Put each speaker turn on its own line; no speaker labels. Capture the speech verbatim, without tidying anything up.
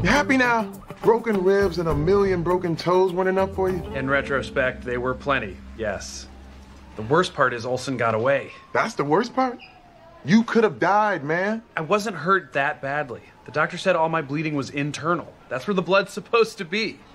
You happy now? Broken ribs and a million broken toes weren't enough for you?
In retrospect, they were plenty, yes. The worst part is Olsen got away.
That's the worst part? You could have died, man.
I wasn't hurt that badly. The doctor said all my bleeding was internal. That's where the blood's supposed to be.